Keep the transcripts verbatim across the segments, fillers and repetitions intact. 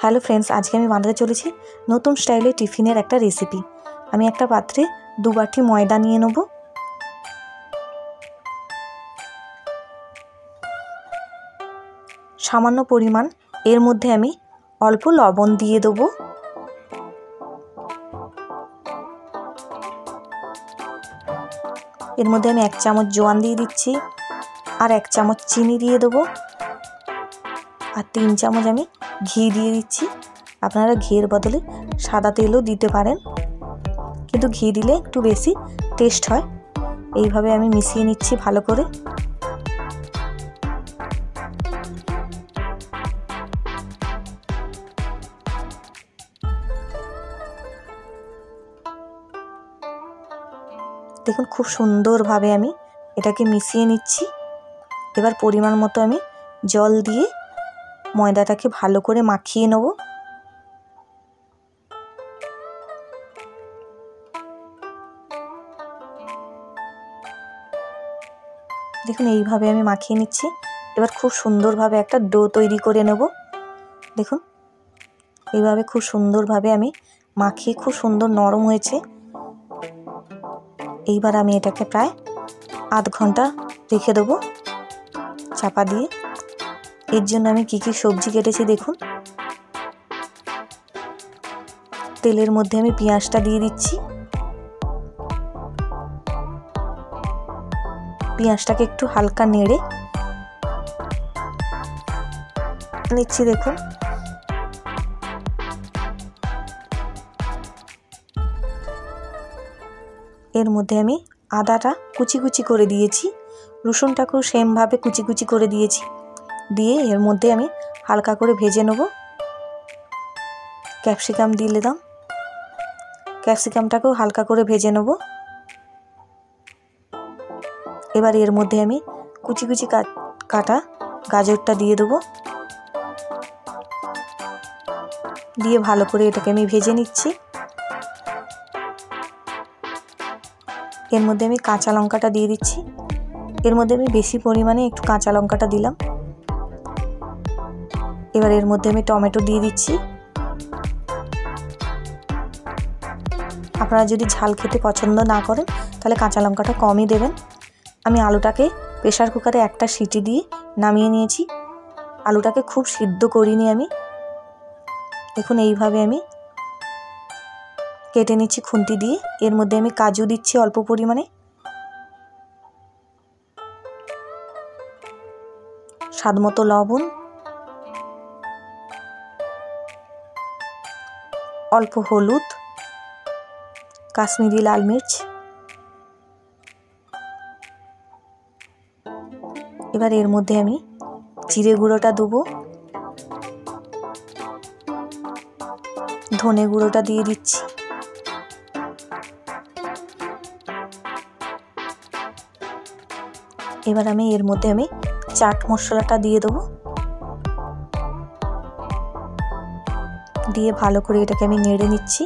Hello friends, আজকে আমি বানাতে চলেছি নতুন স্টাইলে টিফিনের একটা রেসিপি। আমি একটা পাত্রে দু বাটি ময়দা নিয়ে নেব। সামান্য পরিমাণ এর মধ্যে আমি অল্প লবণ দিয়ে দেবো। এর মধ্যে আমি এক চামচ জোয়ান দিয়ে দিচ্ছি, আর এক চামচ চিনি দিয়ে দেবো, আর তিন চামচ আমি ঘি দিয়ে দিচ্ছি। আপনারা ঘিয়ের বদলে সাদা তেলও দিতে পারেন, কিন্তু ঘি দিলে একটু বেশি টেস্ট হয়। এইভাবে আমি মিশিয়ে নিচ্ছি ভালো করে। দেখুন খুব সুন্দরভাবে আমি এটাকে মিশিয়ে নিচ্ছি। এবার পরিমাণ মতো আমি জল দিয়ে ময়দাটাকে ভালো করে মাখিয়ে নেব। দেখুন এইভাবে আমি মাখিয়ে নিচ্ছি। এবার খুব সুন্দরভাবে একটা ডো তৈরি করে নেব। দেখুন এইভাবে খুব সুন্দরভাবে আমি মাখিয়ে খুব সুন্দর নরম হয়েছে। এইবার আমি এটাকে প্রায় আধ ঘন্টা রেখে দেবো চাপা দিয়ে। এর জন্য আমি কী কী সবজি কেটেছি দেখুন। তেলের মধ্যে আমি পেঁয়াজটা দিয়ে দিচ্ছি। পেঁয়াজটাকে একটু হালকা নেড়ে নিচ্ছি। দেখুন এর মধ্যে আমি আদাটা কুচি কুচি করে দিয়েছি, রসুনটাকেও সেমভাবে কুচি কুচি করে দিয়েছি। দিয়ে এর মধ্যে আমি হালকা করে ভেজে নেব। ক্যাপসিকাম দিয়ে দিলাম, ক্যাপসিকামটাকেও হালকা করে ভেজে নেব। এবার এর মধ্যে আমি কুচি কুচি কাটা গাজরটা দিয়ে দেবো। দিয়ে ভালো করে এটাকে আমি ভেজে নিচ্ছি। এর মধ্যে আমি কাঁচা লঙ্কাটা দিয়ে দিচ্ছি। এর মধ্যে আমি বেশি পরিমাণে একটু কাঁচা লঙ্কাটা দিলাম। এবার এর মধ্যে আমি টমেটো দিয়ে দিচ্ছি। আপনারা যদি ঝাল খেতে পছন্দ না করেন তাহলে কাঁচা লঙ্কাটা কমই দেবেন। আমি আলুটাকে প্রেসার কুকারে একটা সিটি দিয়ে নামিয়ে নিয়েছি। আলুটাকে খুব সিদ্ধ করিনি আমি। দেখুন এইভাবে আমি কেটে নিচ্ছি খুন্তি দিয়ে। এর মধ্যে আমি কাজু দিচ্ছি অল্প পরিমাণে, স্বাদ মতো লবণ, অল্প হলুদ, কাশ্মীরি লাল মির্চ। এবার এর মধ্যে আমি জিরে গুঁড়োটা দেবো, ধনে গুঁড়োটা দিয়ে দিচ্ছি, এবার আমি এর মধ্যে আমি চাট মশলাটা দিয়ে দেবো। দিয়ে ভালো করে এটাকে আমি নেড়ে নিচ্ছি।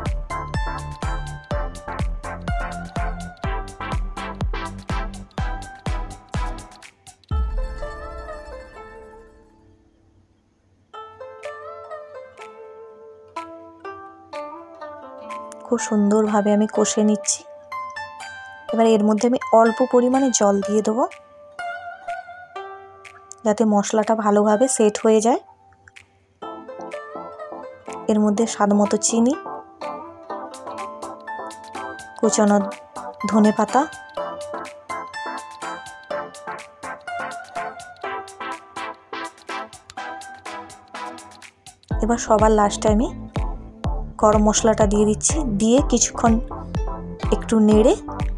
খুব সুন্দরভাবে আমি কষে নিচ্ছি। এবার এর মধ্যে আমি অল্প পরিমাণে জল দিয়ে দেবো, যাতে মশলাটা ভালোভাবে সেট হয়ে যায়। এর মধ্যে স্বাদ মতো চিনি, কুচানো ধনে পাতা, এবার সবার লাস্টে আমি গরম মশলাটা দিয়ে দিচ্ছি। দিয়ে কিছুক্ষণ একটু নেড়ে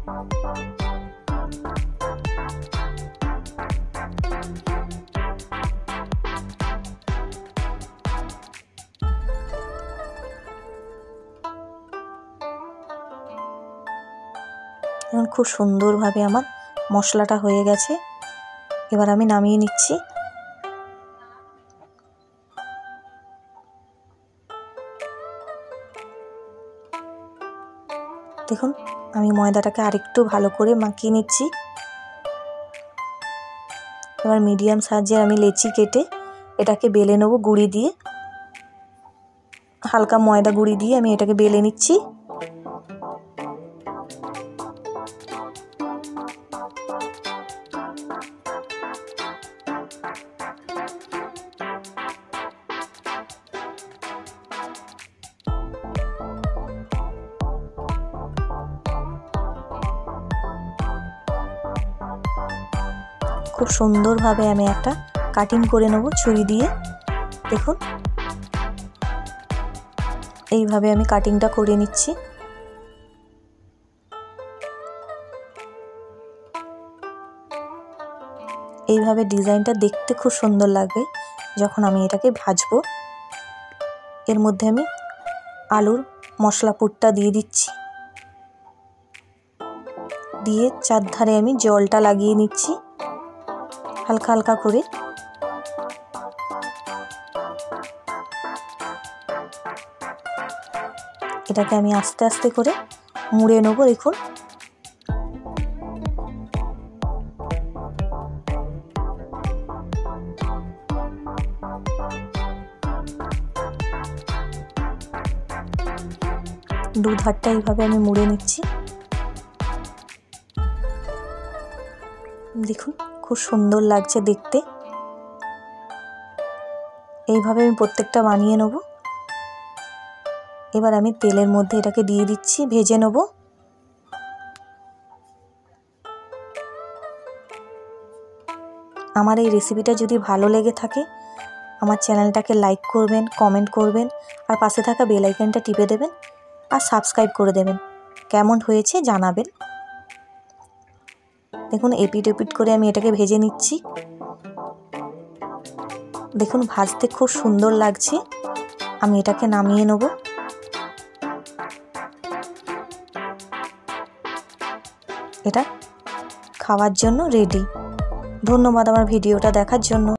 এখন খুব সুন্দরভাবে আমার মশলাটা হয়ে গেছে। এবার আমি নামিয়ে নিচ্ছি। দেখুন আমি ময়দাটাকে আরেকটু ভালো করে মাখিয়ে নিচ্ছি। এবার মিডিয়াম সাইজের আমি লেচি কেটে এটাকে বেলে নেব গুঁড়ি দিয়ে। হালকা ময়দা গুঁড়ি দিয়ে আমি এটাকে বেলে নিচ্ছি। খুব সুন্দরভাবে আমি একটা কাটিং করে নেব ছুরি দিয়ে। দেখুন এইভাবে আমি কাটিংটা করে নিচ্ছি। এইভাবে ডিজাইনটা দেখতে খুব সুন্দর লাগবে যখন আমি এটাকে ভাজবো। এর মধ্যে আমি আলুর মশলা পুরটা দিয়ে দিচ্ছি, দিয়ে চারধারে আমি জলটা লাগিয়ে নিচ্ছি হালকা হালকা করে। এটাকে আমি আস্তে আস্তে করে মুড়ে নেব। দেখুন দু ধারটা এইভাবে আমি মুড়ে নিচ্ছি। দেখুন খুব সুন্দর লাগছে দেখতে। এইভাবে আমি প্রত্যেকটা বানিয়ে নেব। এবার আমি তেলের মধ্যে এটাকে দিয়ে দিচ্ছি, ভেজে নেব। আমার এই রেসিপিটা যদি ভালো লেগে থাকে আমার চ্যানেলটাকে লাইক করবেন, কমেন্ট করবেন, আর পাশে থাকা বেল আইকনটা টিপে দেবেন আর সাবস্ক্রাইব করে দেবেন। কেমন হয়েছে জানাবেন। দেখুন এপিট এপিট করে আমি এটাকে ভেজে নিচ্ছি। দেখুন ভাজতে খুব সুন্দর লাগছে। আমি এটাকে নামিয়ে নেব। এটা খাওয়ার জন্য রেডি। ধন্যবাদ আমার ভিডিওটা দেখার জন্য।